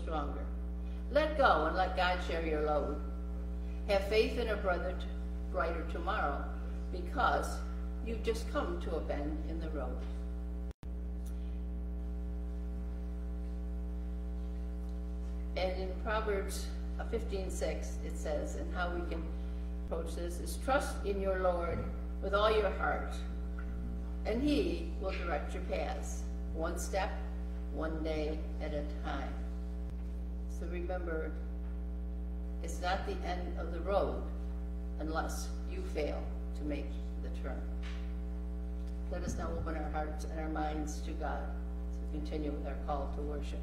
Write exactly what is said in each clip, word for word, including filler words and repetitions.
stronger. Let go and let God share your load. Have faith in a brother to brighter tomorrow, because you've just come to a bend in the road. And in Proverbs fifteen six, it says, and how we can approach this is trust in your Lord with all your heart, and he will direct your paths, one step, one day at a time. So remember, it's not the end of the road unless you fail to make the turn. Let us now open our hearts and our minds to God to continue with our call to worship.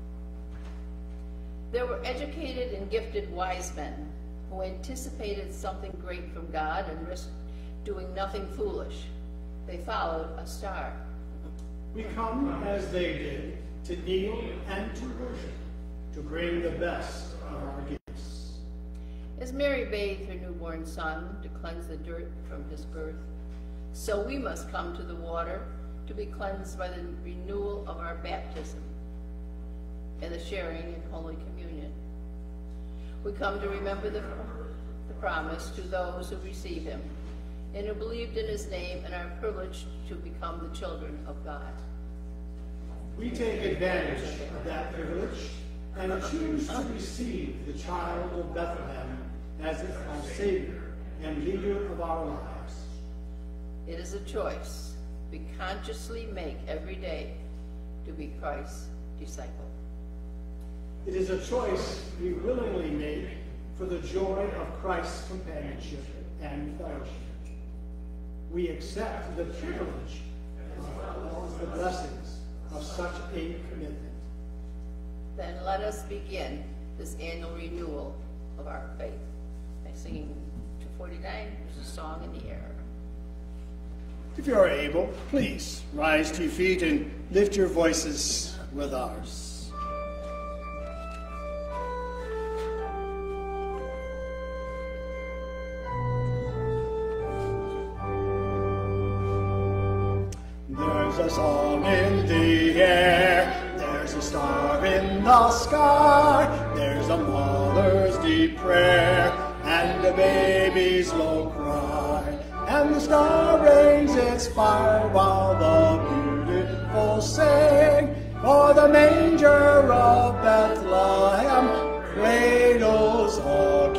There were educated and gifted wise men who anticipated something great from God and risked doing nothing foolish. They followed a star. We come as they did, to kneel and to worship, to bring the best of our gifts. As Mary bathed her newborn son to cleanse the dirt from his birth, so we must come to the water to be cleansed by the renewal of our baptism and the sharing in Holy Communion. We come to remember the, the promise to those who receive him and who believed in his name and are privileged to become the children of God. We take advantage of that privilege and choose to receive the child of Bethlehem as our Savior and leader of our lives. It is a choice we consciously make every day to be Christ's disciple. It is a choice we willingly make for the joy of Christ's companionship and fellowship. We accept the privilege as well as the blessings of such a commitment. Then let us begin this annual renewal of our faith by singing two forty-nine, there's a song in the air. If you are able, please rise to your feet and lift your voices with ours. There's a song in the air, there's a star in the sky, there's a mother's deep prayer, and a baby's low cry, and the star rains its fire while the beautiful sing, for the manger of Bethlehem cradles a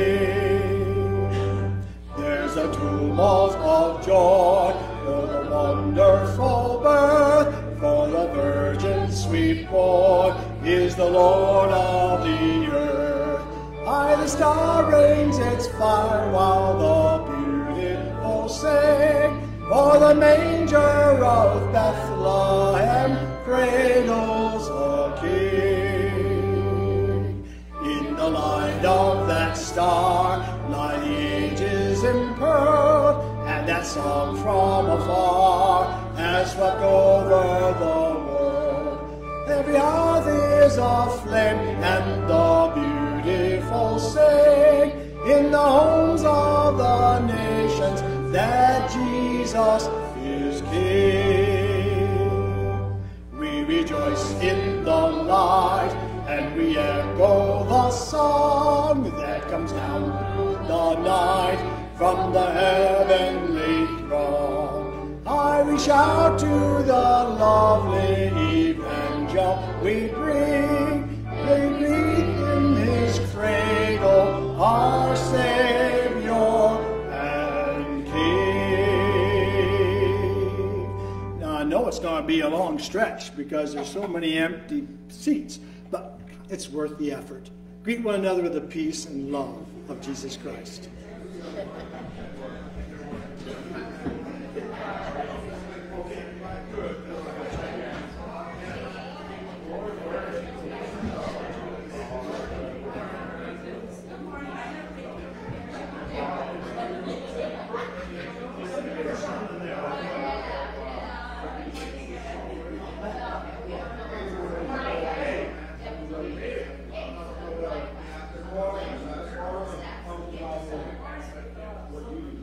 king. There's a tumult of joy for the wonderful birth, for the Virgin's sweet boy is the Lord of the earth. High the star rains its fire while the beautiful sing, for the manger of Bethlehem cradles a king. In the light of that star lie the ages impearled, and that song from afar has swept over the world. Every heart is aflame, and the beautiful sing in the homes of the nations that Jesus is King. We rejoice in the light, and we echo the song that comes down through the night from the heavenly throne. I we shout to the lovely evangel we bring, we greet in his cradle our Savior and King. Now I know it's going to be a long stretch because there's so many empty seats, but it's worth the effort. Greet one another with the peace and love of Jesus Christ. What you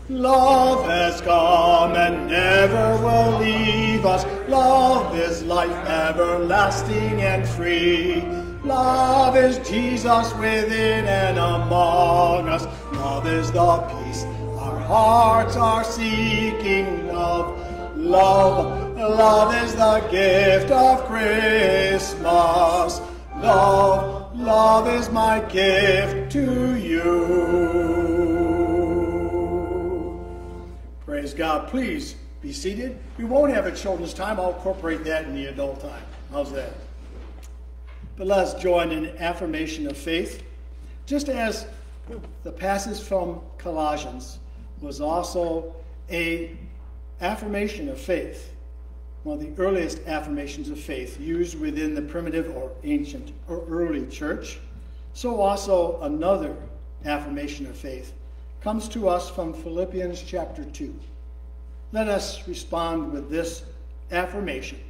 Love has come and never will leave us. Love is life everlasting and free. Love is Jesus within and among us. Love is the peace our hearts are seeking. Love, love, love is the gift of Christmas. Love, love is my gift to you. Praise God. Please be seated. We won't have a children's time. I'll incorporate that in the adult time. How's that? But let us join in affirmation of faith. Just as the passage from Galatians was also a affirmation of faith, one of the earliest affirmations of faith used within the primitive or ancient or early church, so also another affirmation of faith comes to us from Philippians chapter two. Let us respond with this affirmation.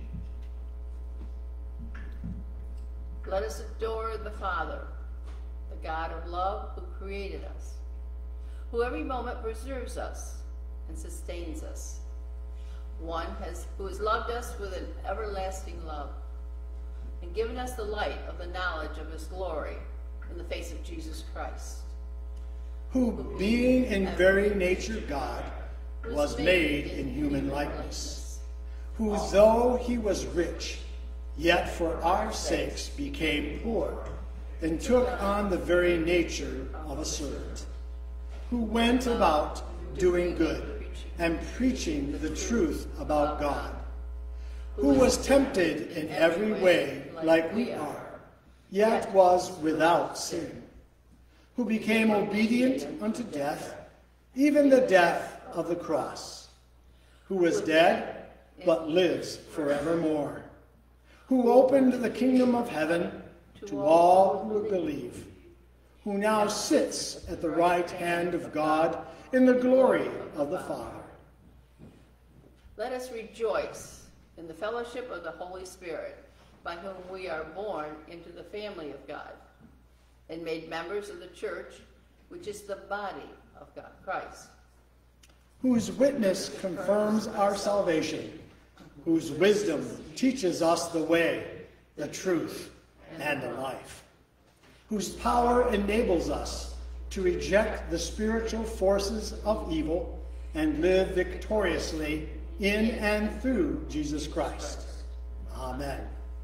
Let us adore the Father, the God of love who created us, who every moment preserves us and sustains us. One has, who has loved us with an everlasting love and given us the light of the knowledge of his glory in the face of Jesus Christ. Who, being in very nature God, was made in human likeness, who, though he was rich, yet for our sakes became poor, and took on the very nature of a servant, who went about doing good and preaching the truth about God, who was tempted in every way like we are, yet was without sin, who became obedient unto death, even the death of the cross, who was dead, but lives forevermore, who opened the kingdom of heaven to all who believe, who now sits at the right hand of God in the glory of the Father. Let us rejoice in the fellowship of the Holy Spirit, by whom we are born into the family of God and made members of the church, which is the body of God, Christ, whose witness confirms our salvation, whose wisdom teaches us the way, the truth, and the life, whose power enables us to reject the spiritual forces of evil and live victoriously in and through Jesus Christ. Amen.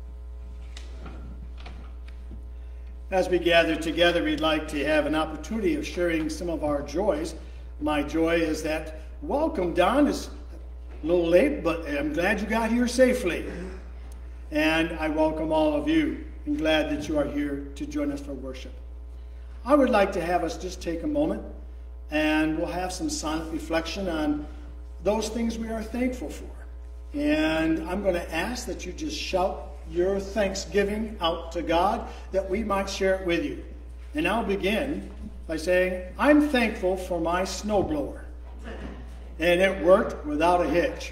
As we gather together, we'd like to have an opportunity of sharing some of our joys. My joy is that, welcome, Don. It's a little late, but I'm glad you got here safely. And I welcome all of you. I'm glad that you are here to join us for worship. I would like to have us just take a moment, and we'll have some silent reflection on those things we are thankful for. And I'm going to ask that you just shout your thanksgiving out to God, that we might share it with you. And I'll begin by saying, I'm thankful for my snowblower. And it worked without a hitch.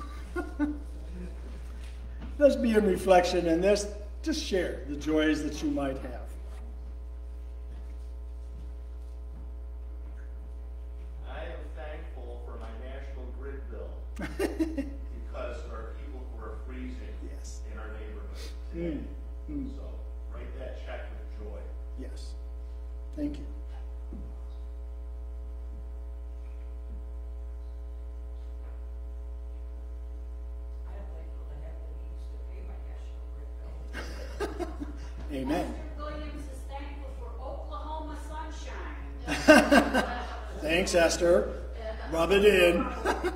Let's be in reflection and this, just share the joys that you might have. I am thankful for my national grid bill because there are people who are freezing Yes. in our neighborhood today. Mm. Mm. So write that check with joy. Yes. Thank you. Amen. Mister Williams is thankful for Oklahoma sunshine. Thanks, Esther. Rub it in. I'm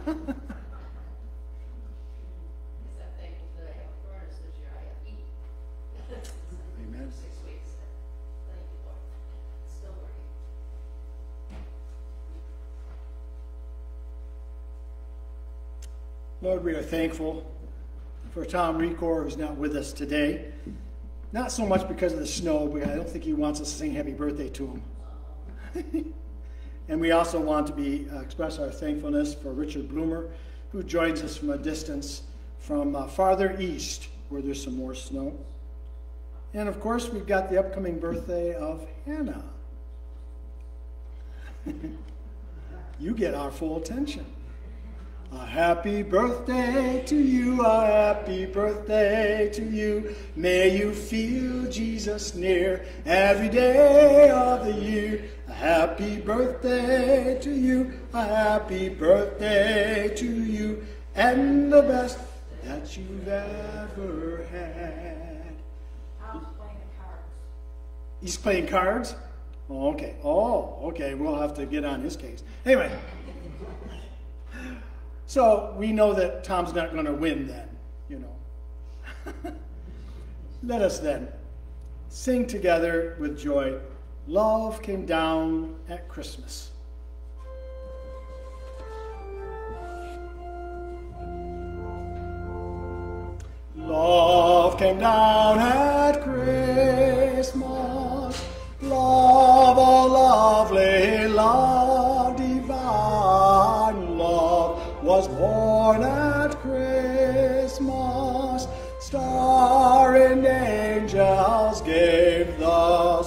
thankful that I have a furnace this year. I have heat. Amen. Six weeks. Thank you, Lord. It's still working. Lord, we are thankful for Tom Recor, who's not with us today. Not so much because of the snow, but I don't think he wants us to sing happy birthday to him. And we also want to be uh, express our thankfulness for Richard Bloomer, who joins us from a distance from uh, farther east, where there's some more snow. And of course, we've got the upcoming birthday of Hannah. you get our full attention. A happy birthday to you, a happy birthday to you. May you feel Jesus near every day of the year. A happy birthday to you, a happy birthday to you, and the best that you've ever had. I was playing cards. He's playing cards? Oh, okay. Oh, okay. We'll have to get on his case. Anyway. So we know that Tom's not going to win then, you know. Let us then sing together with joy, Love Came Down at Christmas. Love came down at Christmas, love, oh lovely, love divine, love was born at Christmas, star and angels gave the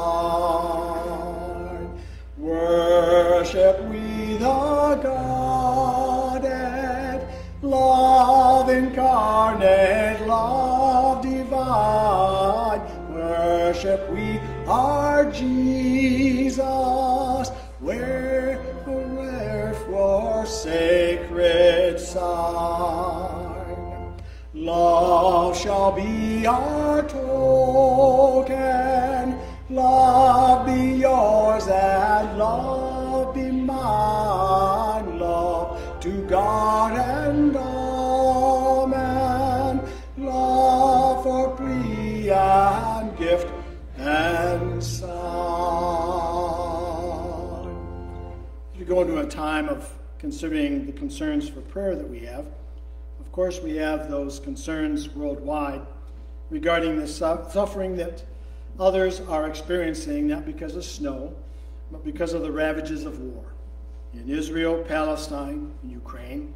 sign. Worship we the Godhead, love incarnate, love divine. Worship we our Jesus, where, wherefore sacred sign. Love shall be our token, love be yours and love be mine, love to God and all men, love for plea and gift and sign. As we go into a time of considering the concerns for prayer that we have, of course we have those concerns worldwide regarding the suffering that others are experiencing, not because of snow, but because of the ravages of war in Israel, Palestine, and Ukraine.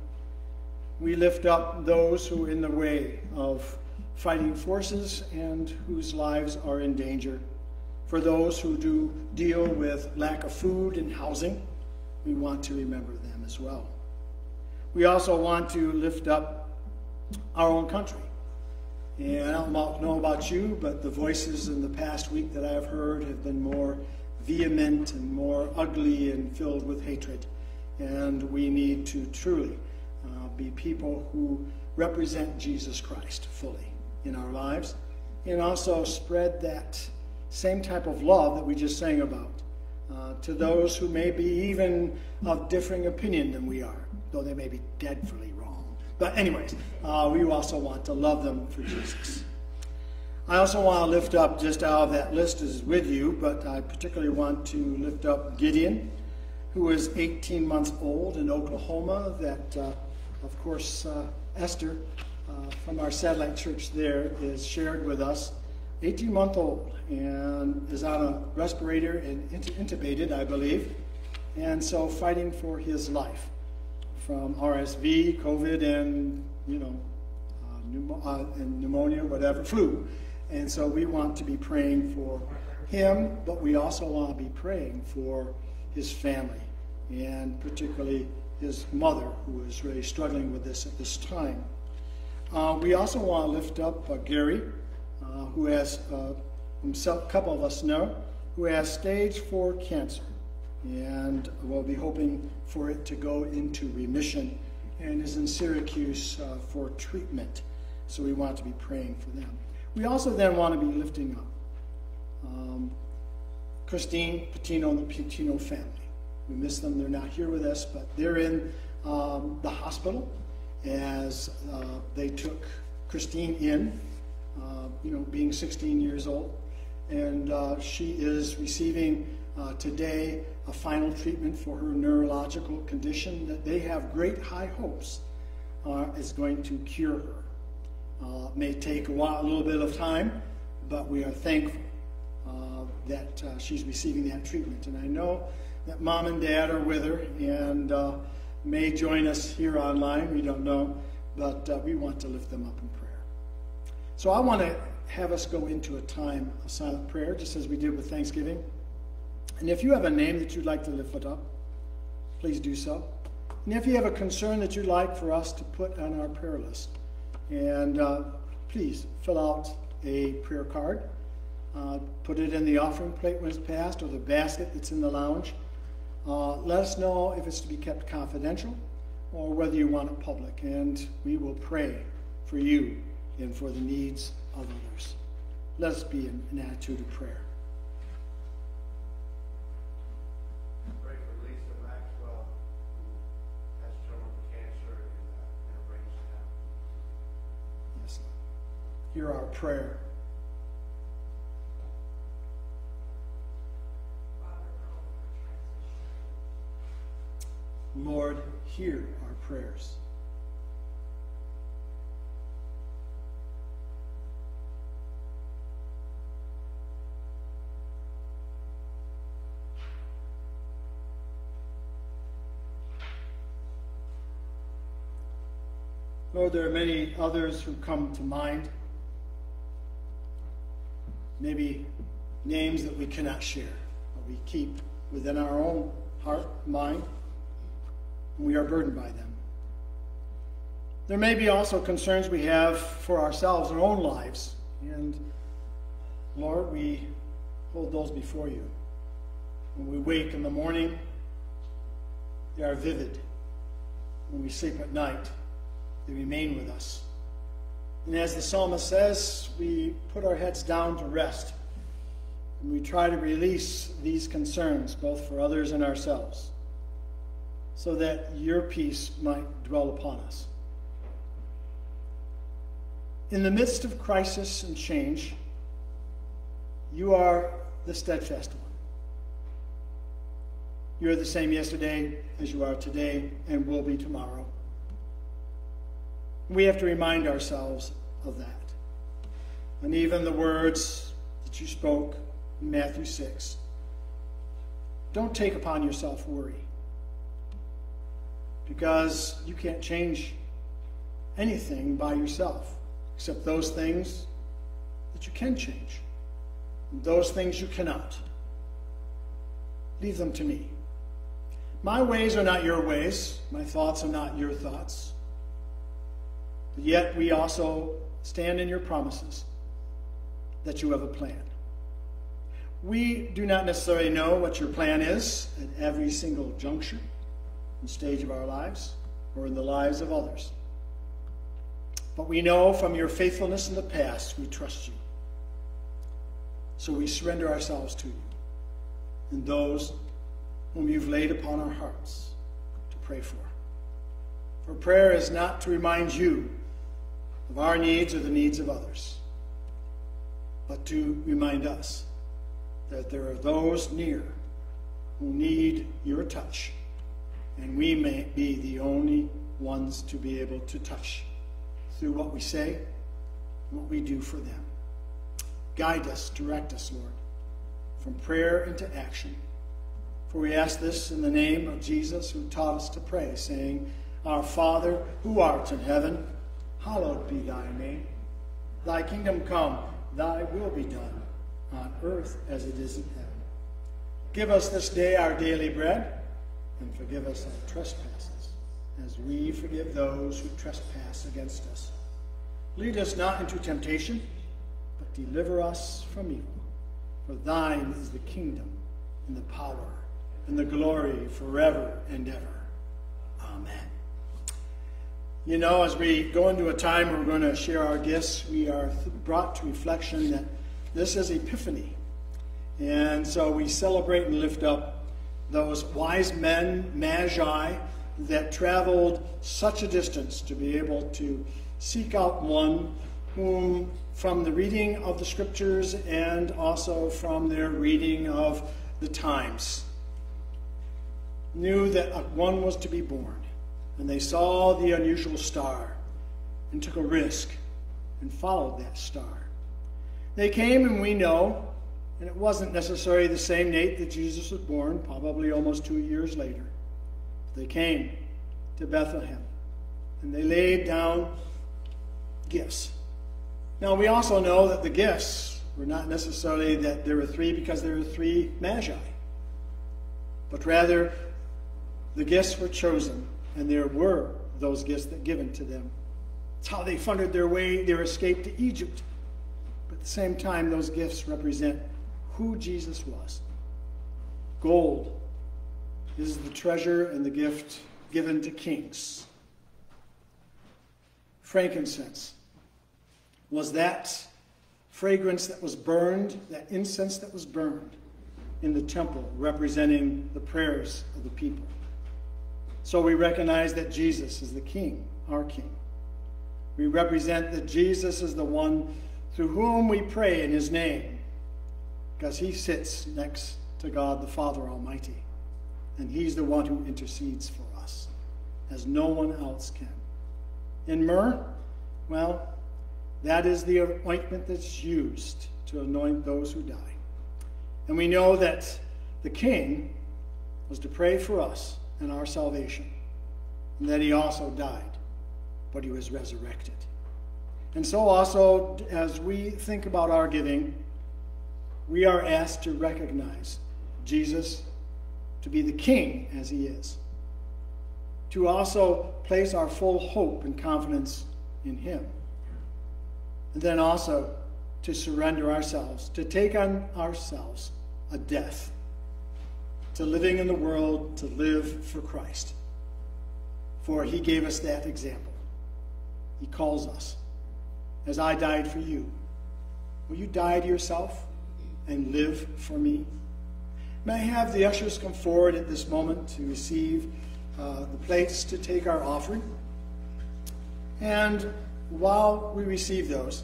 We lift up those who are in the way of fighting forces and whose lives are in danger. For those who do deal with lack of food and housing, we want to remember them as well. We also want to lift up our own country. And I don't know about you, but the voices in the past week that I've heard have been more vehement and more ugly and filled with hatred. And we need to truly uh, be people who represent Jesus Christ fully in our lives, and also spread that same type of love that we just sang about uh, to those who may be even of differing opinion than we are, though they may be deadly wrong. But anyways, uh, we also want to love them for Jesus. I also want to lift up, just out of that list is with you, but I particularly want to lift up Gideon, who is eighteen months old in Oklahoma, that, uh, of course, uh, Esther uh, from our satellite church there is shared with us, eighteen-month-old, and is on a respirator and intubated, I believe, and so fighting for his life from R S V, COVID, and, you know, uh, pneumo- uh, and pneumonia, whatever, flu. And so we want to be praying for him, but we also want to be praying for his family, and particularly his mother, who is really struggling with this at this time. Uh, we also want to lift up uh, Gary, uh, who has, uh, himself, a couple of us know, who has stage four cancer. And we'll be hoping for it to go into remission, and is in Syracuse uh, for treatment. So we want to be praying for them. We also then want to be lifting up um, Christine Patino and the Patino family. We miss them. They're not here with us, but they're in um, the hospital as uh, they took Christine in, uh, you know, being sixteen years old. And uh, she is receiving uh, today a final treatment for her neurological condition that they have great high hopes uh, is going to cure her. Uh, it may take a while, a little bit of time, but we are thankful uh, that uh, she's receiving that treatment. And I know that Mom and Dad are with her and uh, may join us here online. We don't know, but uh, we want to lift them up in prayer. So I want to have us go into a time of silent prayer, just as we did with Thanksgiving. And if you have a name that you'd like to lift up, please do so. And if you have a concern that you'd like for us to put on our prayer list, and uh, please fill out a prayer card. Uh, put it in the offering plate when it's passed, or the basket that's in the lounge. Uh, let us know if it's to be kept confidential or whether you want it public, and we will pray for you and for the needs of others. Let us be in an attitude of prayer. Pray for Lisa Maxwell, who has terminal cancer in, uh, in her brain stem. Yes, Lord. Hear our prayer. Lord, hear our prayers. Lord, there are many others who come to mind. Maybe names that we cannot share, but we keep within our own heart, mind. We are burdened by them. There may be also concerns we have for ourselves, our own lives. And Lord, we hold those before you. When we wake in the morning, they are vivid. When we sleep at night, they remain with us. And as the psalmist says, we put our heads down to rest. And we try to release these concerns, both for others and ourselves, so that your peace might dwell upon us. In the midst of crisis and change, you are the steadfast one. You are the same yesterday as you are today and will be tomorrow. We have to remind ourselves of that. And even the words that you spoke in Matthew six. Don't take upon yourself worry, because you can't change anything by yourself except those things that you can change. And those things you cannot. Leave them to me. My ways are not your ways. My thoughts are not your thoughts. But yet we also stand in your promises that you have a plan. We do not necessarily know what your plan is at every single juncture and stage of our lives or in the lives of others. But we know from your faithfulness in the past, we trust you. So we surrender ourselves to you and those whom you've laid upon our hearts to pray for. For prayer is not to remind you of our needs or the needs of others, but to remind us that there are those near who need your touch, and we may be the only ones to be able to touch through what we say and what we do for them. Guide us, direct us, Lord, from prayer into action. For we ask this in the name of Jesus, who taught us to pray, saying, Our Father, who art in heaven, hallowed be thy name. Thy kingdom come, thy will be done, on earth as it is in heaven. Give us this day our daily bread, and forgive us our trespasses, as we forgive those who trespass against us. Lead us not into temptation, but deliver us from evil. For thine is the kingdom, and the power, and the glory forever and ever. Amen. You know, as we go into a time where we're going to share our gifts, we are brought to reflection that this is Epiphany. And so we celebrate and lift up those wise men, Magi, that traveled such a distance to be able to seek out one whom, from the reading of the scriptures and also from their reading of the times, knew that one was to be born. And they saw the unusual star and took a risk and followed that star. They came, and we know, and it wasn't necessarily the same date that Jesus was born, probably almost two years later. They came to Bethlehem, and they laid down gifts. Now, we also know that the gifts were not necessarily that there were three because there were three Magi, but rather the gifts were chosen, and there were those gifts that given to them. It's how they funded their way, their escape to Egypt. But at the same time, those gifts represent who Jesus was. Gold is the treasure and the gift given to kings. Frankincense was that fragrance that was burned, that incense that was burned in the temple, representing the prayers of the people. So we recognize that Jesus is the King, our King. We represent that Jesus is the one through whom we pray in his name, because he sits next to God the Father Almighty, and he's the one who intercedes for us, as no one else can. In myrrh, well, that is the ointment that's used to anoint those who die. And we know that the King was to pray for us and our salvation, and that he also died, but he was resurrected. And so also, as we think about our giving, we are asked to recognize Jesus to be the King as he is, to also place our full hope and confidence in him, and then also to surrender ourselves, to take on ourselves a death, to living in the world, to live for Christ. For he gave us that example. He calls us, as I died for you. Will you die to yourself and live for me? May I have the ushers come forward at this moment to receive uh, the plates to take our offering. And while we receive those,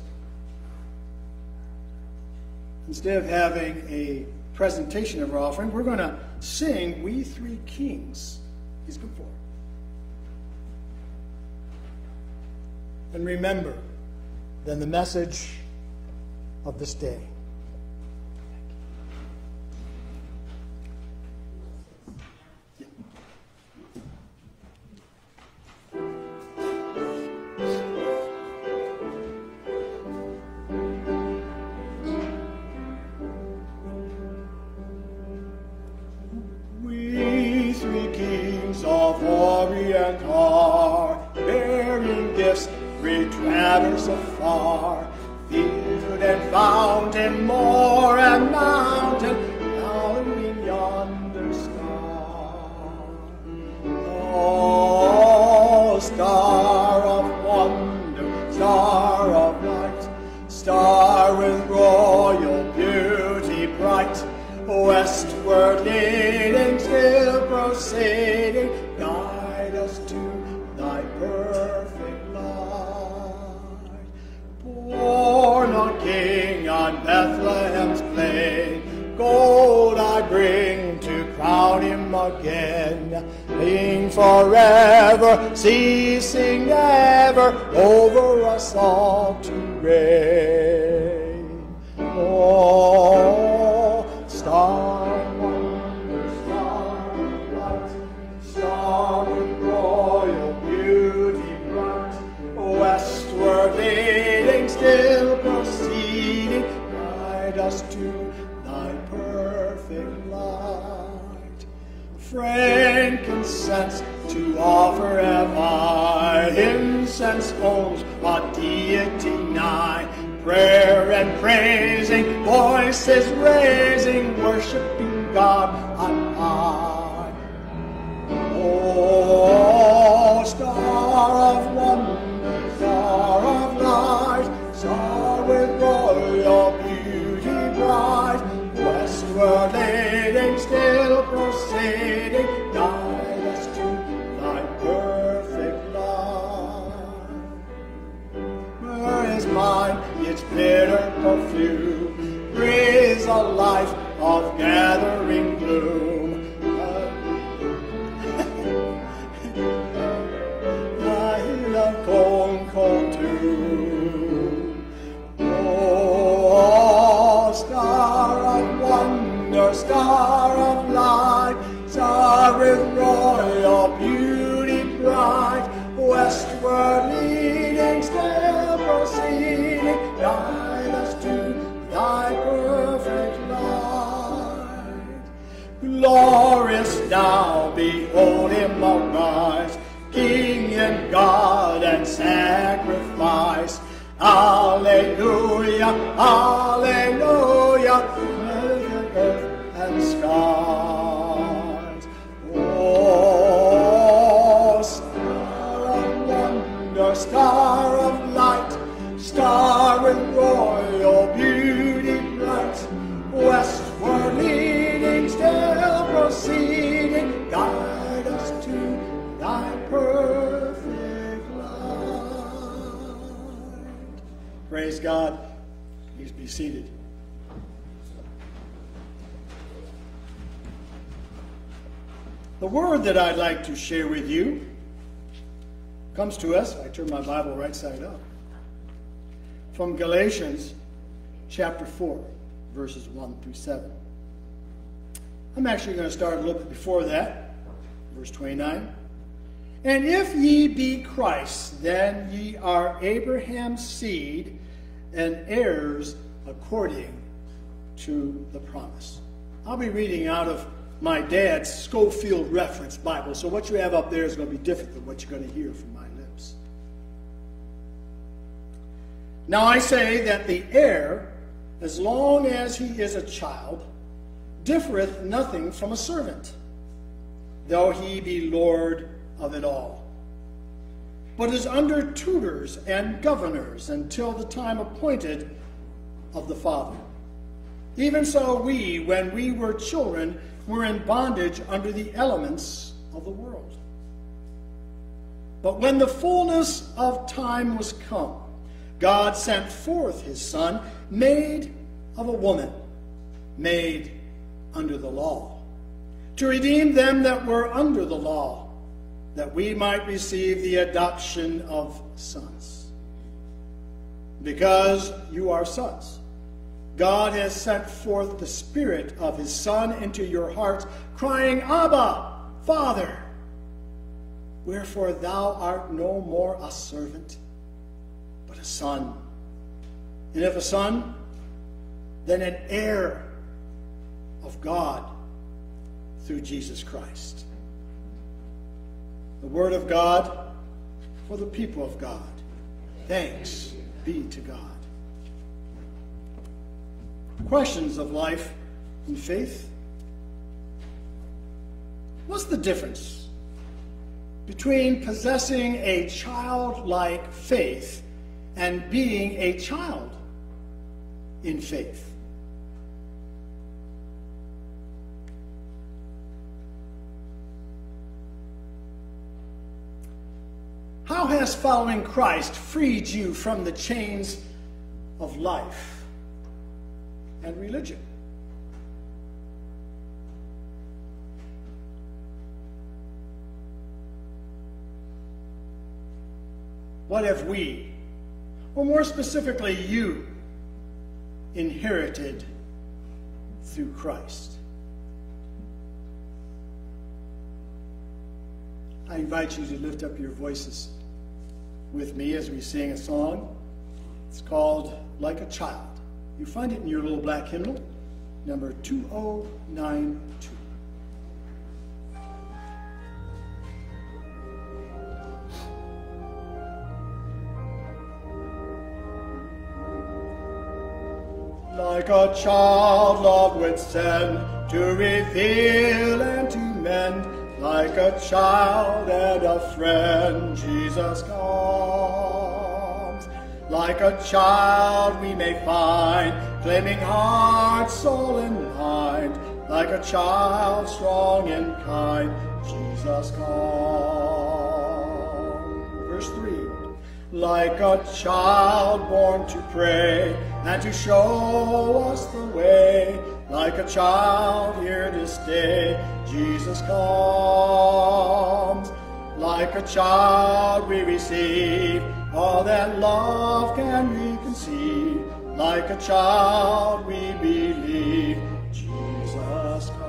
instead of having a presentation of our offering, we're going to sing We Three Kings. Please come forward. And remember then the message of this day. Traverse afar, field and fountain, moor and mountain, howling yonder star. Oh, star of wonder, star of light, star with royal beauty bright, westward leading, still proceeding, guide us to thy perfect light. Born a king on Bethlehem's plain, gold I bring to crown him again, king forever, ceasing never, over us all to reign. Oh, star of wonder, star of light, star with royal beauty bright, westward leading, still proceeding, guide us to thy perfect light. Frankincense to offer have I, incense owns a deity nigh, prayer and praising, voices raising, worshiping God on high. Oh, star of wonder, star of light, star with royal beauty bright, westward leading, still proceeding, guide us to thy perfect light. Where is mine its bitter perfume, breathes a life of gathering gloom, hallelujah, hallelujah, earth and skies. Oh, star of wonder, star of light, star with royal beauty bright, westward leading, still proceeding, guide us to thy perfect light. Praise God. Please be seated. The word that I'd like to share with you comes to us, I turn my Bible right side up, from Galatians chapter four, verses one through seven. I'm actually going to start a little bit before that, verse twenty-nine. And if ye be Christ, then ye are Abraham's seed and heirs according to the promise. I'll be reading out of my dad's Schofield Reference Bible, so what you have up there is going to be different than what you're going to hear from my lips. Now I say that the heir, as long as he is a child, differeth nothing from a servant, though he be Lord of it all, but is under tutors and governors until the time appointed of the Father. Even so we, when we were children, were in bondage under the elements of the world. But when the fullness of time was come, God sent forth his Son, made of a woman, made under the law, to redeem them that were under the law, that we might receive the adoption of sons. Because you are sons, God has sent forth the Spirit of his Son into your hearts, crying, Abba, Father. Wherefore thou art no more a servant, but a son. And if a son, then an heir of God through Jesus Christ. The word of God for the people of God. Thanks be to God. Questions of life and faith. What's the difference between possessing a childlike faith and being a child in faith? How has following Christ freed you from the chains of life and religion? What have we, or more specifically you, inherited through Christ? I invite you to lift up your voices with me as we sing a song. It's called Like a Child. You find it in your little black hymnal, number two oh nine two. Like a child love would send to reveal and to mend, like a child and a friend, Jesus comes. Like a child we may find, claiming heart, soul, and mind. Like a child strong and kind, Jesus comes. Verse three. Like a child born to pray and to show us the way, like a child here to stay, Jesus comes. Like a child we receive all that love can we conceive. Like a child we believe, Jesus comes.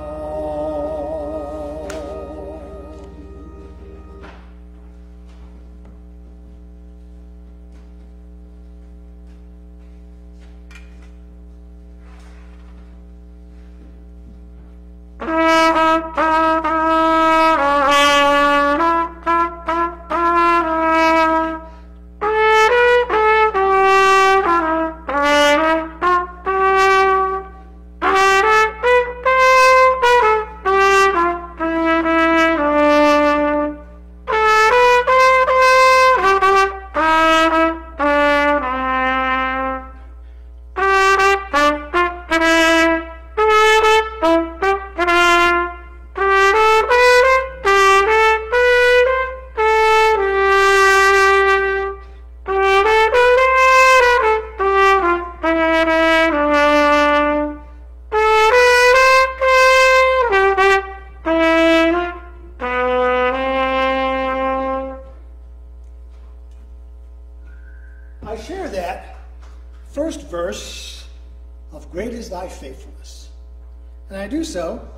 I share that first verse of great is thy faithfulness. And I do so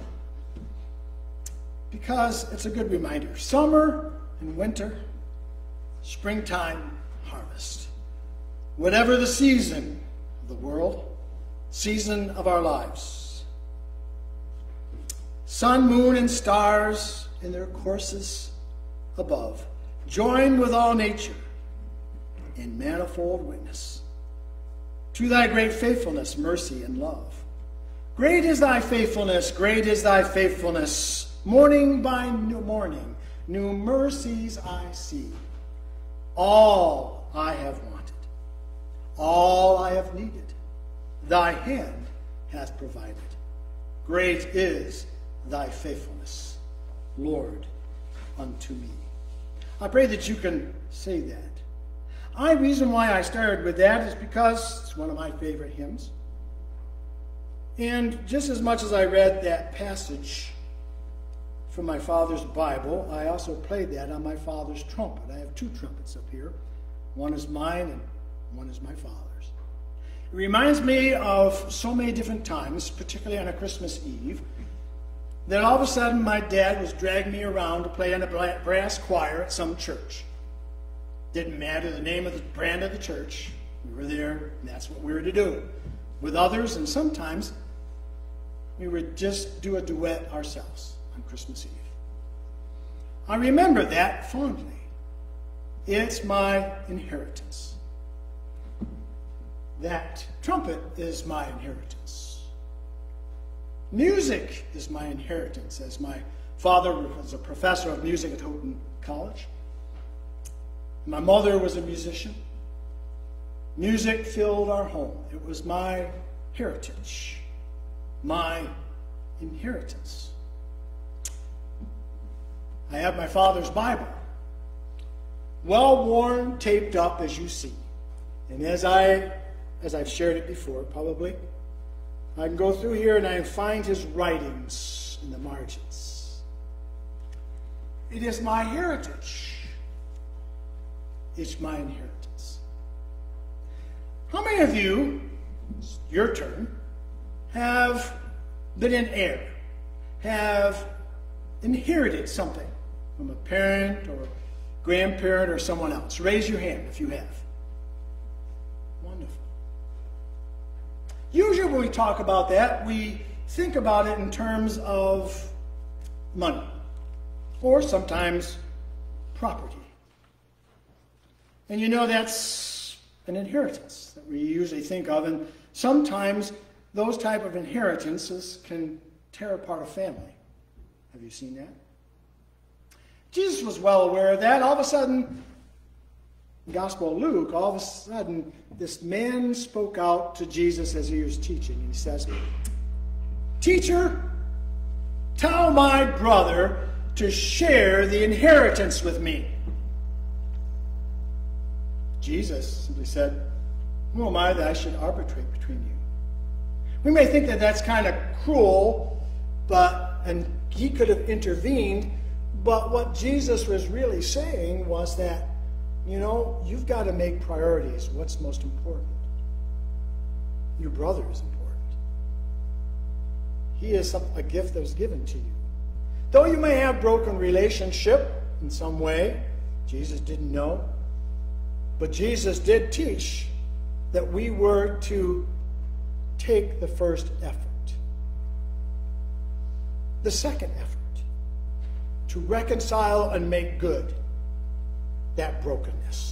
because it's a good reminder. Summer and winter, springtime, harvest. Whatever the season of the world, season of our lives. Sun, moon, and stars in their courses above join with all nature in manifold witness to thy great faithfulness, mercy, and love. Great is thy faithfulness, great is thy faithfulness. Morning by morning, new mercies I see. All I have wanted, all I have needed, thy hand hath provided. Great is thy faithfulness, Lord, unto me. I pray that you can say that. The reason why I started with that is because it's one of my favorite hymns. And just as much as I read that passage from my father's Bible, I also played that on my father's trumpet. I have two trumpets up here. One is mine and one is my father's. It reminds me of so many different times, particularly on a Christmas Eve, that all of a sudden my dad was dragging me around to play in a brass choir at some church. Didn't matter the name of the brand of the church. We were there, and that's what we were to do. With others, and sometimes we would just do a duet ourselves on Christmas Eve. I remember that fondly. It's my inheritance. That trumpet is my inheritance. Music is my inheritance, as my father was a professor of music at Houghton College. My mother was a musician. Music filled our home. It was my heritage, my inheritance. I have my father's Bible, well worn, taped up, as you see. And as I, as I've shared it before, probably, I can go through here and I find his writings in the margins. It is my heritage. It's my inheritance. How many of you, it's your turn, have been an heir, have inherited something from a parent or grandparent or someone else? Raise your hand if you have. Wonderful. Usually when we talk about that, we think about it in terms of money or sometimes property. And you know that's an inheritance that we usually think of, and sometimes those type of inheritances can tear apart a family. Have you seen that? Jesus was well aware of that. All of a sudden, in the Gospel of Luke, all of a sudden, this man spoke out to Jesus as he was teaching. And he says, "Teacher, tell my brother to share the inheritance with me." Jesus simply said, "Who am I that I should arbitrate between you?" We may think that that's kind of cruel, but and he could have intervened, but what Jesus was really saying was that, you know, you've got to make priorities. What's most important? Your brother is important. He is some, a gift that was given to you. Though you may have broken relationship in some way, Jesus didn't know. But Jesus did teach that we were to take the first effort. The second effort, to reconcile and make good that brokenness.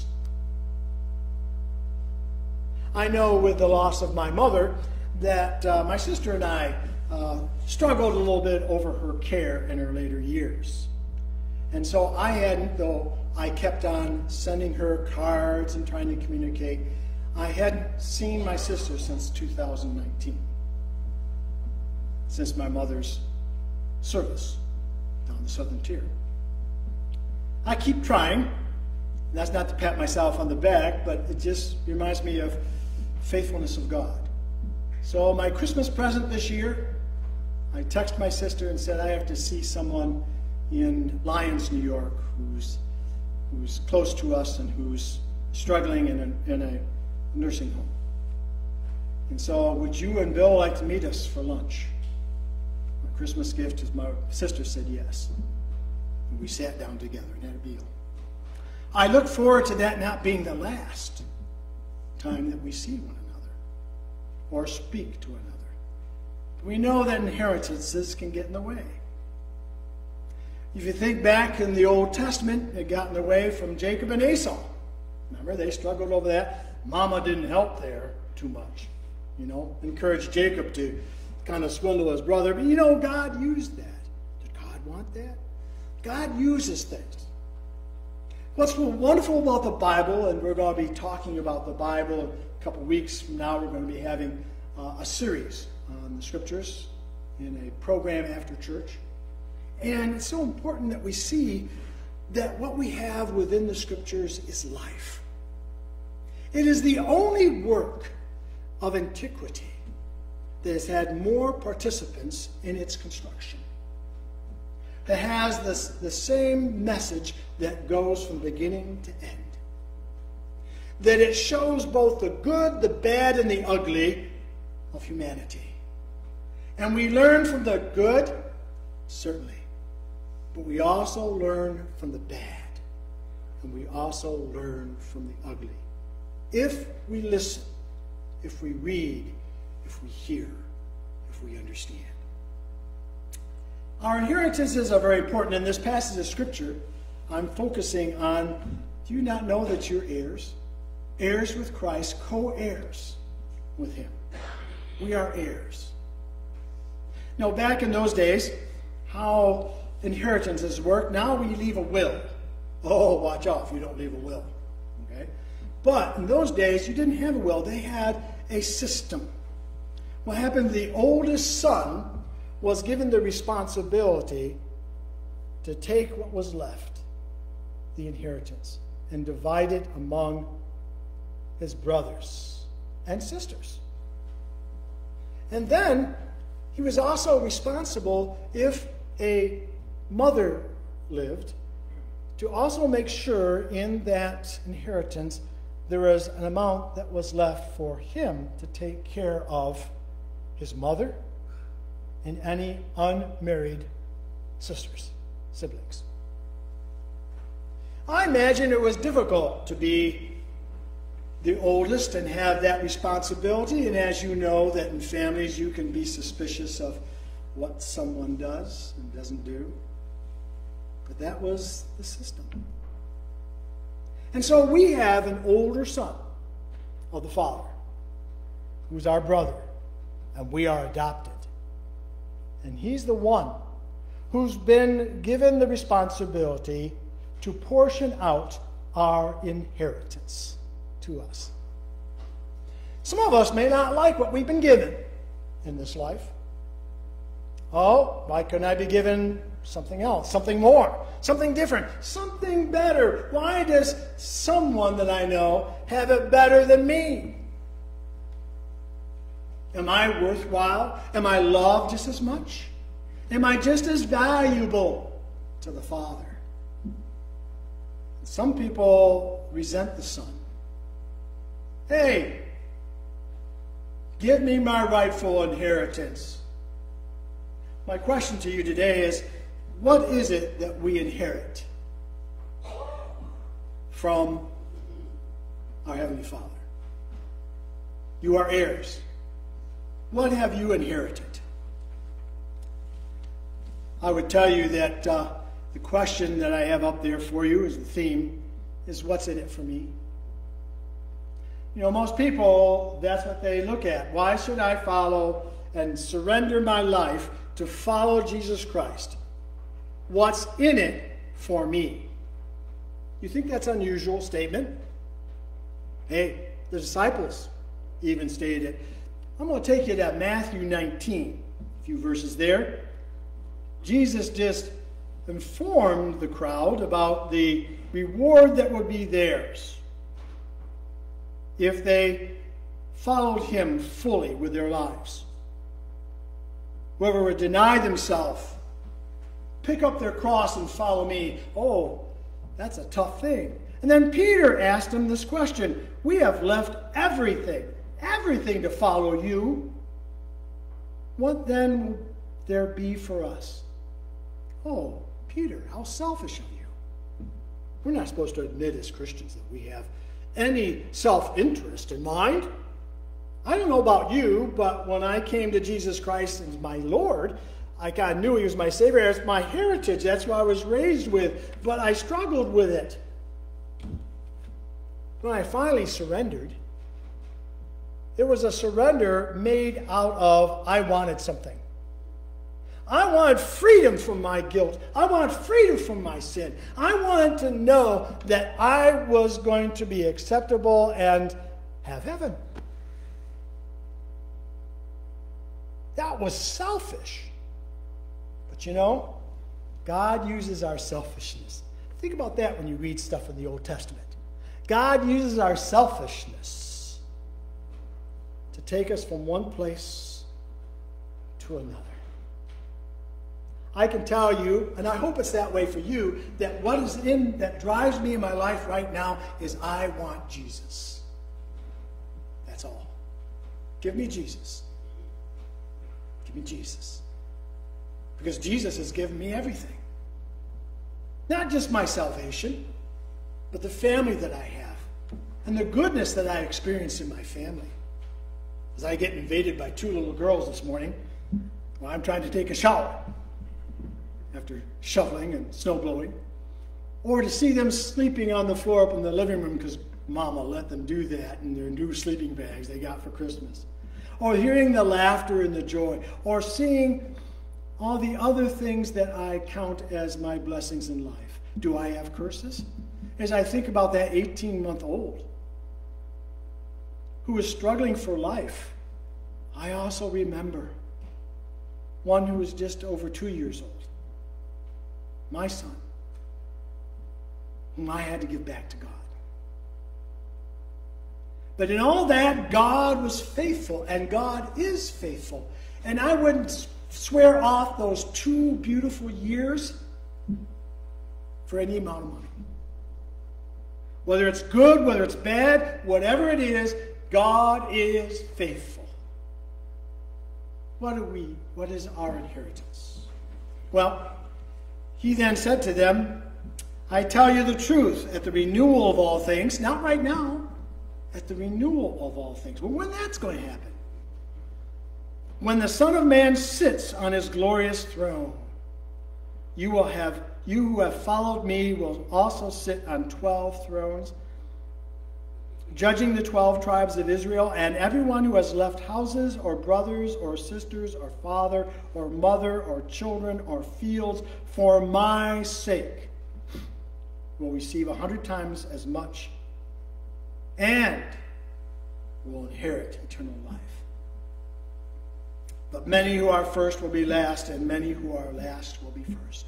I know with the loss of my mother that uh, my sister and I uh, struggled a little bit over her care in her later years. And so I hadn't, though I kept on sending her cards and trying to communicate, I hadn't seen my sister since two thousand nineteen, since my mother's service down the southern tier. I keep trying. That's not to pat myself on the back, but it just reminds me of faithfulness of God. So my Christmas present this year, I texted my sister and said I have to see someone in Lyons, New York, who's who's close to us and who's struggling in a, in a nursing home. And so would you and Bill like to meet us for lunch? My Christmas gift is my sister said yes. And we sat down together and had a meal. I look forward to that not being the last time that we see one another or speak to another. We know that inheritances can get in the way. If you think back in the Old Testament, it got in the way from Jacob and Esau. Remember, they struggled over that. Mama didn't help there too much. You know, encouraged Jacob to kind of swindle his brother. But you know, God used that. Did God want that? God uses things. What's wonderful about the Bible, and we're going to be talking about the Bible a couple weeks from now, we're going to be having uh, a series on the Scriptures in a program after church. And it's so important that we see that what we have within the Scriptures is life. It is the only work of antiquity that has had more participants in its construction. That has this, the same message that goes from beginning to end. That it shows both the good, the bad, and the ugly of humanity. And we learn from the good, certainly. But we also learn from the bad. And we also learn from the ugly. If we listen, if we read, if we hear, if we understand. Our inheritances are very important. In this passage of Scripture, I'm focusing on, do you not know that you're heirs? Heirs with Christ, co-heirs with Him. We are heirs. Now, back in those days, how inheritances work, now we leave a will. Oh, watch out if you don't leave a will. Okay? But in those days, you didn't have a will. They had a system. What happened, the oldest son was given the responsibility to take what was left, the inheritance, and divide it among his brothers and sisters. And then he was also responsible, if a mother lived, to also make sure in that inheritance there was an amount that was left for him to take care of his mother and any unmarried sisters, siblings. I imagine it was difficult to be the oldest and have that responsibility. And as you know, that in families you can be suspicious of what someone does and doesn't do. But that was the system. And so we have an older son of the Father, who's our brother, and we are adopted. And he's the one who's been given the responsibility to portion out our inheritance to us. Some of us may not like what we've been given in this life. Oh, why couldn't I be given something else, something more, something different, something better? Why does someone that I know have it better than me? Am I worthwhile? Am I loved just as much? Am I just as valuable to the Father? Some people resent the Son. Hey, give me my rightful inheritance. My question to you today is, what is it that we inherit from our Heavenly Father? You are heirs. What have you inherited? I would tell you that uh, the question that I have up there for you as the theme is, what's in it for me? You know, most people, that's what they look at. Why should I follow and surrender my life to follow Jesus Christ? What's in it for me? You think that's an unusual statement? Hey, the disciples even stated it. I'm going to take you to Matthew nineteen, a few verses there. Jesus just informed the crowd about the reward that would be theirs if they followed him fully with their lives. Whoever would deny themselves, pick up their cross and follow me. Oh, That's a tough thing. And then Peter asked him this question. We have left everything, everything to follow you. What then will there be for us? Oh, Peter, how selfish of you. We're not supposed to admit as Christians that we have any self-interest in mind. I don't know about you, but when I came to Jesus Christ as my Lord, I kind of knew he was my Savior. It's my heritage. That's what I was raised with. But I struggled with it. When I finally surrendered, it was a surrender made out of I wanted something. I wanted freedom from my guilt. I wanted freedom from my sin. I wanted to know that I was going to be acceptable and have heaven. That was selfish. But you know, God uses our selfishness. Think about that when you read stuff in the Old Testament. God uses our selfishness to take us from one place to another. I can tell you, and I hope it's that way for you, that what is in that drives me in my life right now is I want Jesus. That's all. Give me Jesus. Give me Jesus. Because Jesus has given me everything. Not just my salvation, but the family that I have and the goodness that I experience in my family. As I get invaded by two little girls this morning while I'm trying to take a shower after shoveling and snow blowing, or to see them sleeping on the floor up in the living room because Mama let them do that in their new sleeping bags they got for Christmas, or hearing the laughter and the joy, or seeing all the other things that I count as my blessings in life. Do I have curses? As I think about that eighteen-month-old who is struggling for life, I also remember one who is just over two years old, my son, whom I had to give back to God. But in all that, God was faithful, and God is faithful. And I wouldn't swear off those two beautiful years for any amount of money. Whether it's good, whether it's bad, whatever it is, God is faithful. What are we? What is our inheritance? Well, he then said to them, I tell you the truth, at the renewal of all things, not right now, at the renewal of all things. Well, when that's going to happen? When the Son of Man sits on his glorious throne, you will have, you who have followed me will also sit on twelve thrones, judging the twelve tribes of Israel, and everyone who has left houses or brothers or sisters or father or mother or children or fields for my sake will receive a hundred times as much and will inherit eternal life. But many who are first will be last, and many who are last will be first.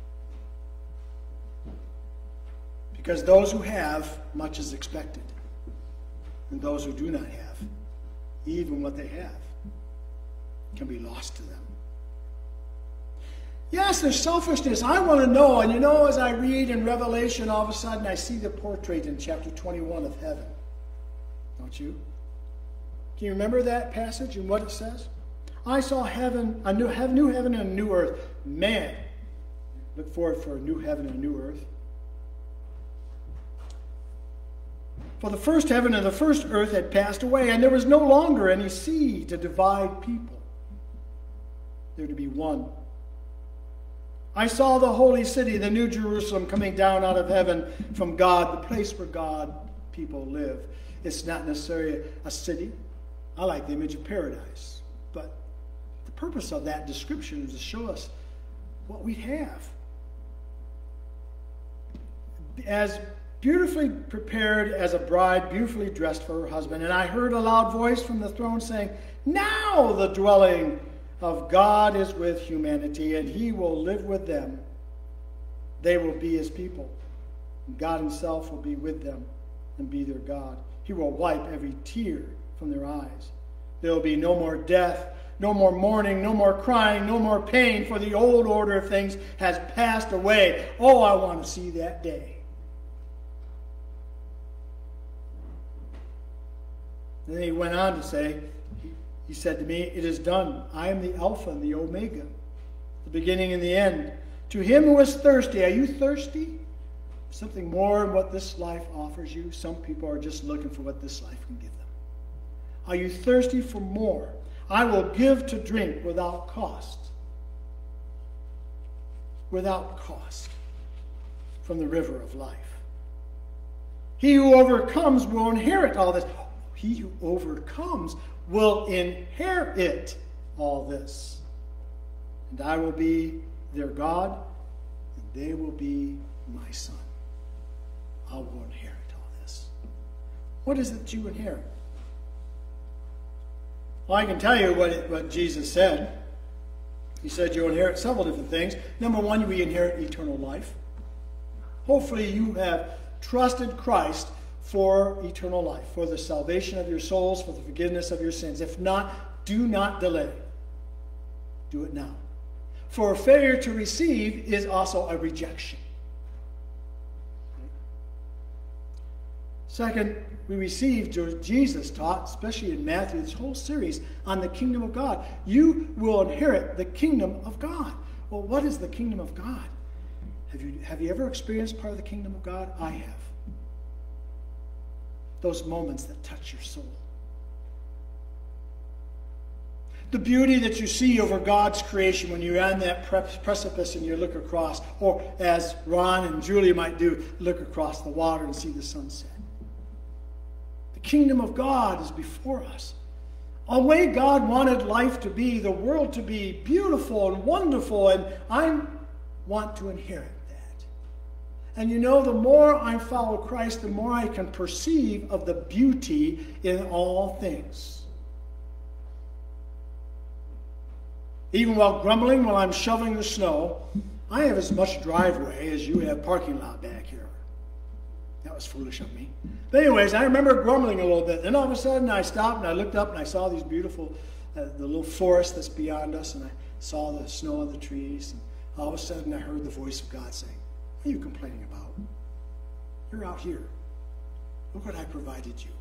Because those who have, much is expected. And those who do not have, even what they have, can be lost to them. Yes, there's selfishness. I want to know. And you know, as I read in Revelation, all of a sudden I see the portrait in chapter twenty-one of heaven. Don't you? Can you remember that passage and what it says? I saw heaven, a new, new heaven and a new earth. Man, look forward for a new heaven and a new earth. For the first heaven and the first earth had passed away, and there was no longer any sea to divide people. There to be one. I saw the holy city, the new Jerusalem, coming down out of heaven from God, the place where God people live. It's not necessarily a city. I like the image of paradise. But the purpose of that description is to show us what we have. As beautifully prepared as a bride, beautifully dressed for her husband. And I heard a loud voice from the throne saying, now the dwelling of God is with humanity, and he will live with them. They will be his people. And God himself will be with them and be their God. He will wipe every tear from their eyes. There will be no more death, no more mourning, no more crying, no more pain, for the old order of things has passed away. Oh, I want to see that day. And then he went on to say, he, he said to me, "It is done. I am the Alpha and the Omega, the beginning and the end. To him who is thirsty," are you thirsty? Something more than what this life offers you? Some people are just looking for what this life can give them. Are you thirsty for more? I will give to drink without cost. Without cost. From the river of life. He who overcomes will inherit all this. He who overcomes will inherit all this. And I will be their God, and they will be my son. I will inherit all this. What is it you inherit? Well, I can tell you what, it, what Jesus said. He said you inherit several different things. Number one, we inherit eternal life. Hopefully you have trusted Christ for eternal life, for the salvation of your souls, for the forgiveness of your sins. If not, do not delay. Do it now. For a failure to receive is also a rejection. Second, we receive, Jesus taught, especially in Matthew, this whole series on the kingdom of God. You will inherit the kingdom of God. Well, what is the kingdom of God? Have you, have you ever experienced part of the kingdom of God? I have. Those moments that touch your soul. The beauty that you see over God's creation when you're on that precipice and you look across, or as Ron and Julia might do, look across the water and see the sunset. The kingdom of God is before us. A way God wanted life to be, the world to be beautiful and wonderful, and I want to inherit that. And you know, the more I follow Christ, the more I can perceive of the beauty in all things. Even while grumbling, while I'm shoveling the snow, I have as much driveway as you have parking lot back here. That was foolish of me. But anyways, I remember grumbling a little bit. Then all of a sudden I stopped and I looked up and I saw these beautiful, uh, the little forest that's beyond us, and I saw the snow on the trees. And all of a sudden I heard the voice of God saying, "What are you complaining about? You're out here. Look what I provided you."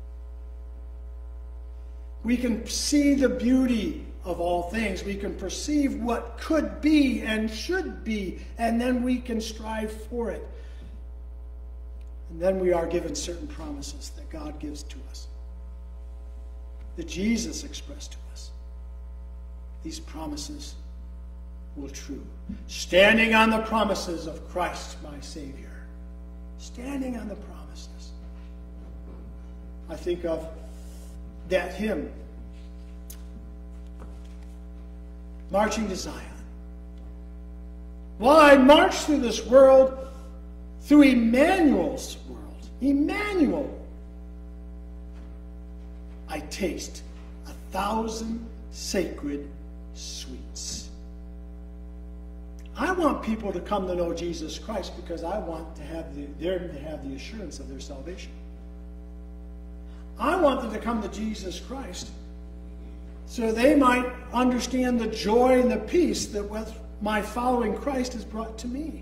We can see the beauty of all things. We can perceive what could be and should be, and then we can strive for it. And then we are given certain promises that God gives to us, that Jesus expressed to us. These promises will true. Standing on the promises of Christ, my Savior. Standing on the promises. I think of that hymn, Marching to Zion. While I march through this world, through Emmanuel's world, Emmanuel, I taste a thousand sacred sweets. I want people to come to know Jesus Christ because I want to have the, them to have the assurance of their salvation. I want them to come to Jesus Christ so they might understand the joy and the peace that with my following Christ has brought to me.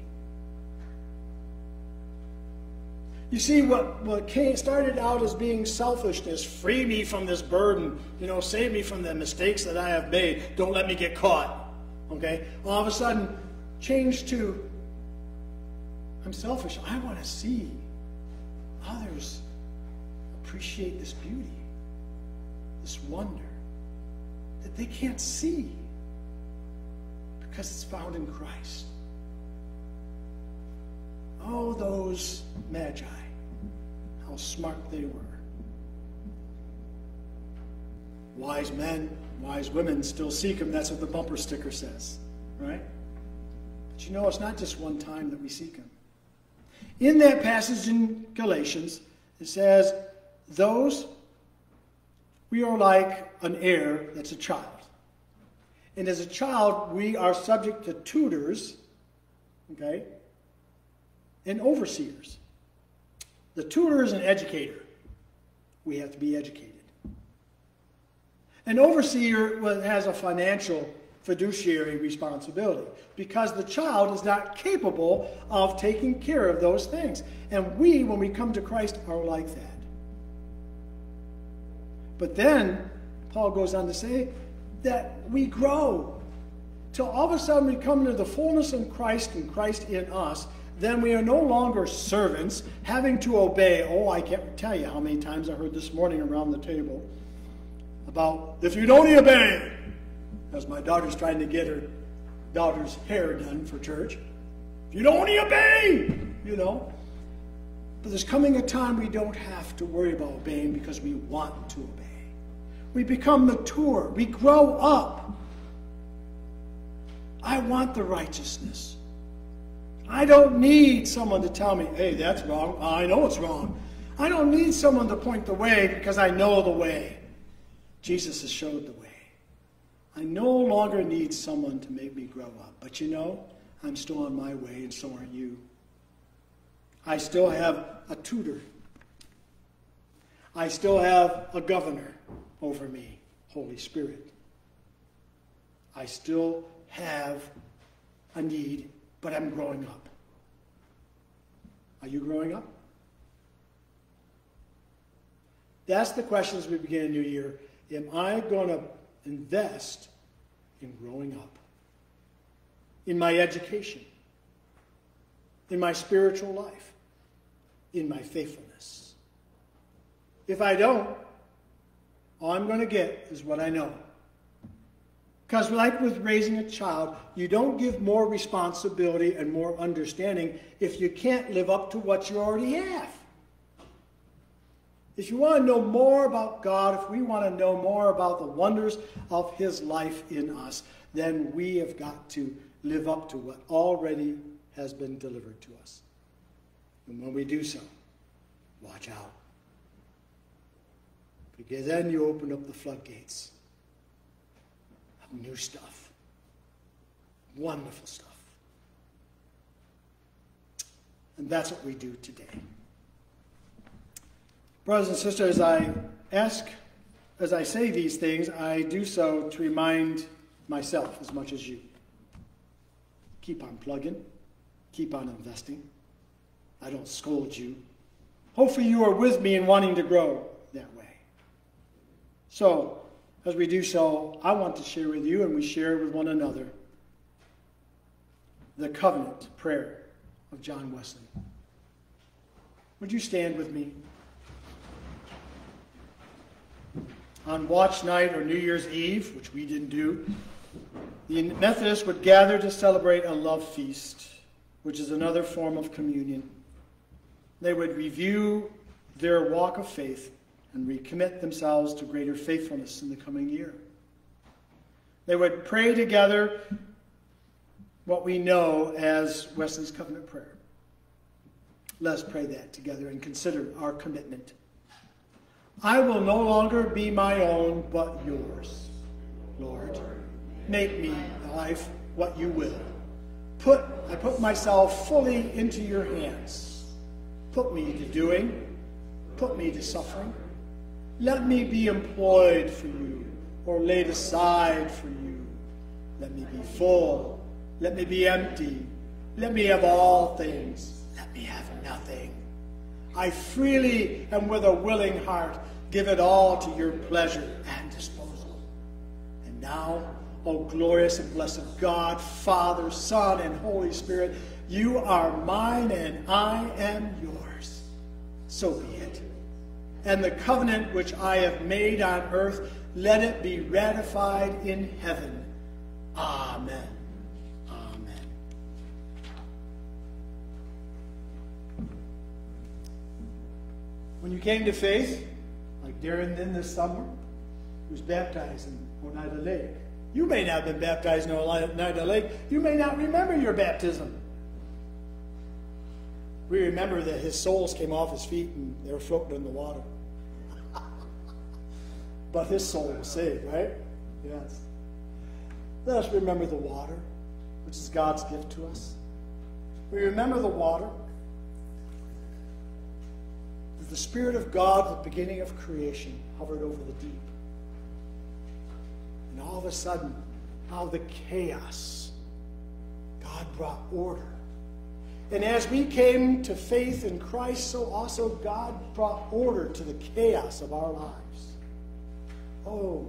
You see, what, what came, started out as being selfishness, free me from this burden, you know, save me from the mistakes that I have made, don't let me get caught, okay? All of a sudden, changed to, I'm selfish, I want to see others appreciate this beauty, this wonder, that they can't see because it's found in Christ. Oh, those Magi, how smart they were. Wise men, wise women still seek him. That's what the bumper sticker says, right? But you know, it's not just one time that we seek him. In that passage in Galatians, it says, those, we are like an heir that's a child. And as a child, we are subject to tutors, okay, and overseers. The tutor is an educator. We have to be educated. An overseer has a financial fiduciary responsibility because the child is not capable of taking care of those things. And we, when we come to Christ, are like that. But then Paul goes on to say that we grow till all of a sudden we come into the fullness of Christ and Christ in us. Then we are no longer servants having to obey. Oh, I can't tell you how many times I heard this morning around the table about if you don't obey, as my daughter's trying to get her daughter's hair done for church. If you don't obey, you know. But there's coming a time we don't have to worry about obeying because we want to obey. We become mature. We grow up. I want the righteousness. I don't need someone to tell me, hey, that's wrong. I know it's wrong. I don't need someone to point the way because I know the way. Jesus has showed the way. I no longer need someone to make me grow up. But you know, I'm still on my way, and so are you. I still have a tutor. I still have a governor over me, Holy Spirit. I still have a need, but I'm growing up. Are you growing up? That's the question as we begin a new year. Am I going to invest in growing up? In my education? In my spiritual life? In my faithfulness? If I don't, all I'm going to get is what I know. Because like with raising a child, you don't give more responsibility and more understanding if you can't live up to what you already have. If you want to know more about God, if we want to know more about the wonders of His life in us, then we have got to live up to what already has been delivered to us. And when we do so, watch out. Because then you open up the floodgates of new stuff. Wonderful stuff. And that's what we do today. Brothers and sisters, I ask, as I say these things, I do so to remind myself as much as you. Keep on plugging. Keep on investing. I don't scold you. Hopefully you are with me in wanting to grow that way. So, as we do so, I want to share with you, and we share with one another, the covenant prayer of John Wesley. Would you stand with me? On watch night or New Year's Eve, which we didn't do, the Methodists would gather to celebrate a love feast, which is another form of communion. They would review their walk of faith and recommit themselves to greater faithfulness in the coming year. They would pray together what we know as Wesley's covenant prayer. Let us pray that together and consider our commitment. I will no longer be my own, but yours. Lord, make me life what you will. Put, I put myself fully into your hands. Put me to doing. Put me to suffering. Let me be employed for you or laid aside for you. Let me be full. Let me be empty. Let me have all things. Let me have nothing. I freely and with a willing heart give it all to your pleasure and disposal. And now, O glorious and blessed God, Father, Son, and Holy Spirit, you are mine and I am yours. So be it. And the covenant which I have made on earth, let it be ratified in heaven. Amen. Amen. When you came to faith, like Darren did this summer, he was baptized in Oneida Lake. You may not have been baptized in Oneida Lake. You may not remember your baptism. We remember that his soles came off his feet and they were floating in the water. But his soul was saved, right? Yes. Let us remember the water, which is God's gift to us. We remember the water. That the Spirit of God at the beginning of creation hovered over the deep. And all of a sudden, out of the chaos, God brought order. And as we came to faith in Christ, so also God brought order to the chaos of our lives. Oh,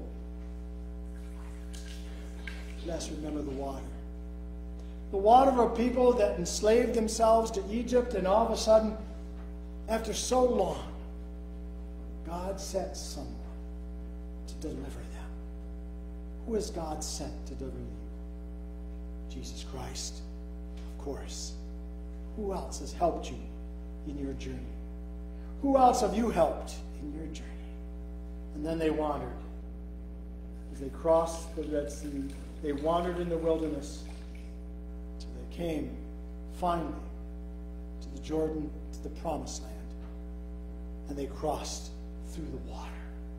let's remember the water. The water for people that enslaved themselves to Egypt, and all of a sudden, after so long, God sent someone to deliver them. Who has God sent to deliver you? Jesus Christ, of course. Who else has helped you in your journey? Who else have you helped in your journey? And then they wandered. As they crossed the Red Sea, they wandered in the wilderness till they came finally to the Jordan, to the Promised Land. And they crossed through the water.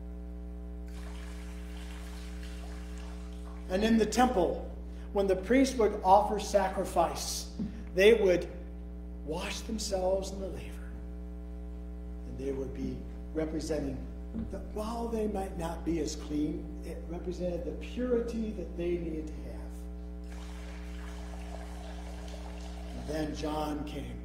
And in the temple, when the priest would offer sacrifice, they would wash themselves in the laver. And they would be representing that while they might not be as clean, it represented the purity that they needed to have. And then John came.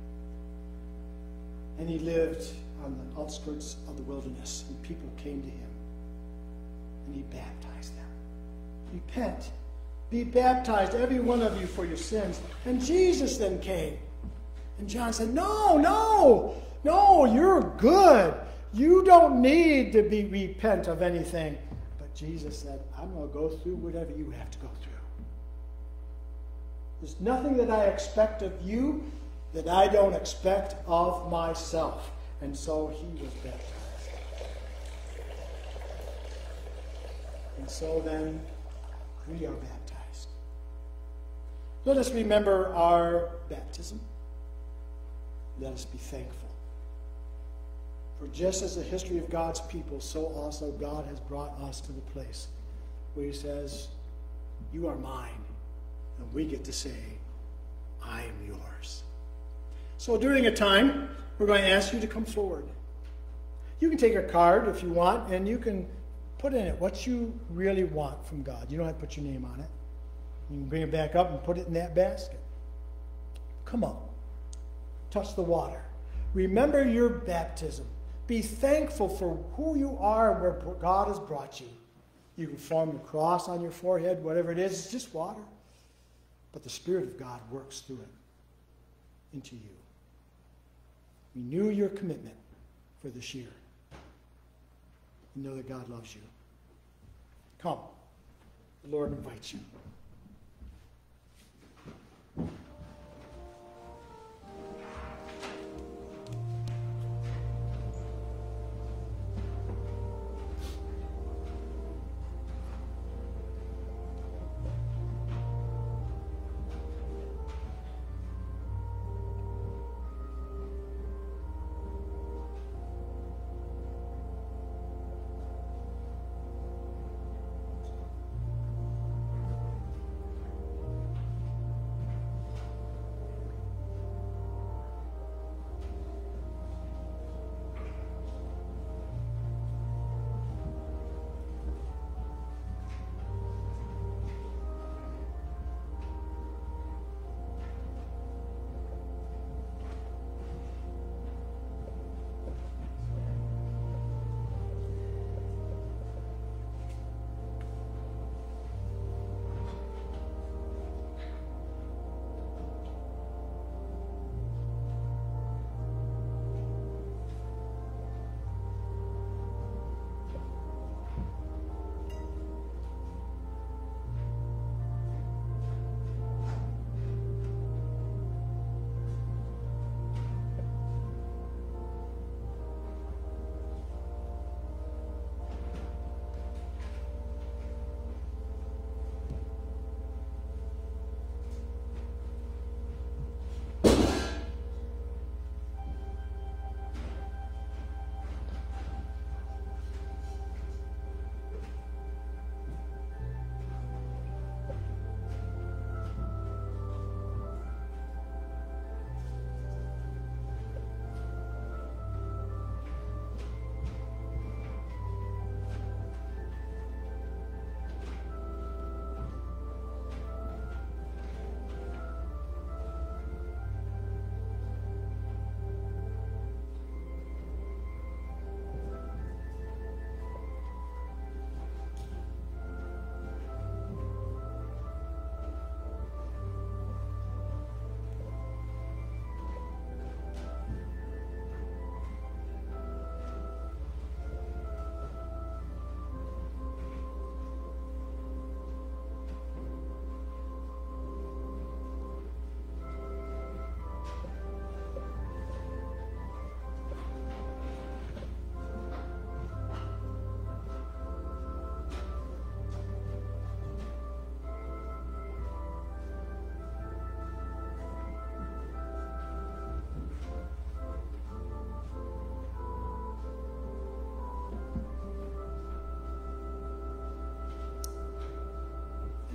And he lived on the outskirts of the wilderness, and people came to him. And he baptized them. Repent. Be baptized, every one of you, for your sins. And Jesus then came. And John said, no, no, no, you're good. You don't need to be repent of anything. But Jesus said, I'm going to go through whatever you have to go through. There's nothing that I expect of you that I don't expect of myself. And so he was baptized. And so then we are baptized. Let us remember our baptism. Let us be thankful. For just as the history of God's people, so also God has brought us to the place where he says, you are mine. And we get to say, I am yours. So during a time, we're going to ask you to come forward. You can take a card if you want, and you can put in it what you really want from God. You don't have to put your name on it. You can bring it back up and put it in that basket. Come on. Touch the water. Remember your baptism. Be thankful for who you are and where God has brought you. You can form a cross on your forehead, whatever it is. It's just water. But the Spirit of God works through it into you. Renew your commitment for this year. You know that God loves you. Come. The Lord invites you.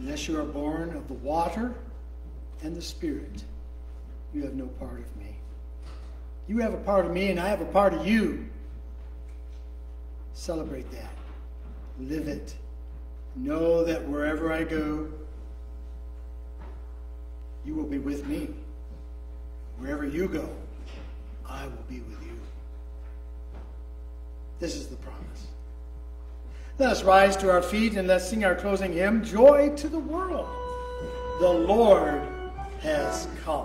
Unless you are born of the water and the Spirit, you have no part of me. You have a part of me, and I have a part of you. Celebrate that. Live it. Know that wherever I go, you will be with me. Wherever you go, I will be with you. This is the promise. Let us rise to our feet and let's sing our closing hymn, Joy to the World. The Lord has come.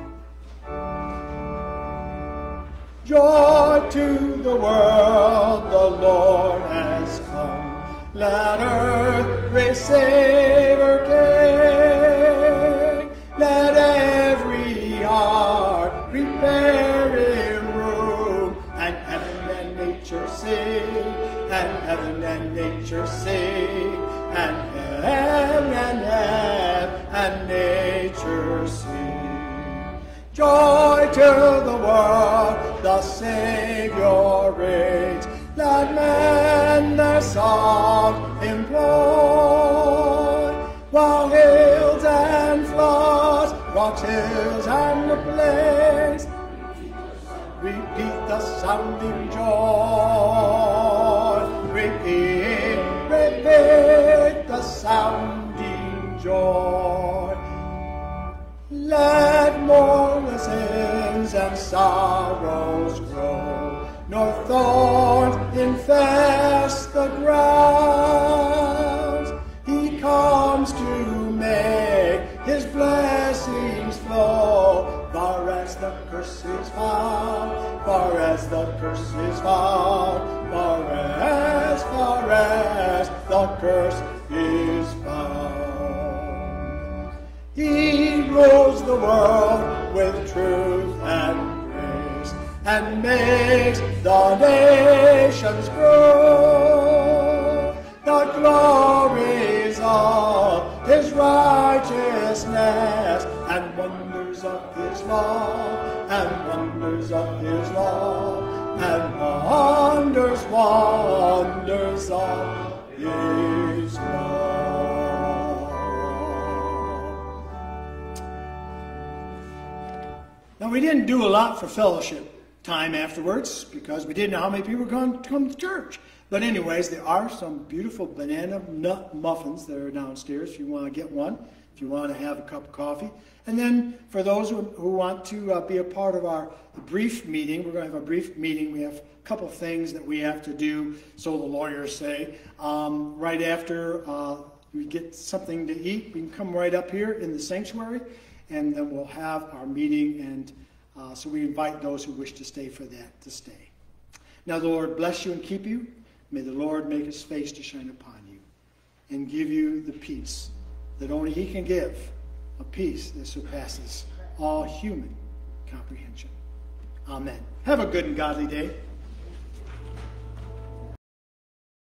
Joy to the world, the Lord has come. Let earth receive her King. Let every heart prepare him room, and heaven and nature sing, and heaven and nature sing, and heaven and heaven and nature sing. Joy to the world, the Savior reigns. Let men their song employ, while hills and floods, rocks, hills, and the plains repeat the sounding joy. Repeat, repeat the sounding joy. Let mournful sins and sorrows grow, nor thorns infest the grounds. He comes to make his blessings flow, far as the curse is found, far as the curse is found, far as, far as the curse is found. He rules the world with truth and grace, and makes the nations grow. The glories of his righteousness, and wonders of his law, and wonders of his law, and wonders, wonders of his law. Now, we didn't do a lot for fellowship time afterwards because we didn't know how many people were going to come to church. But anyways, there are some beautiful banana nut muffins that are downstairs if you want to get one, if you want to have a cup of coffee. And then for those who, who want to uh, be a part of our brief meeting, we're going to have a brief meeting. We have a couple of things that we have to do, so the lawyers say. Um, right after uh, we get something to eat, we can come right up here in the sanctuary, and then we'll have our meeting. And uh, so we invite those who wish to stay for that to stay. Now the Lord bless you and keep you. May the Lord make his face to shine upon you and give you the peace that only he can give, a peace that surpasses all human comprehension. Amen. Have a good and godly day.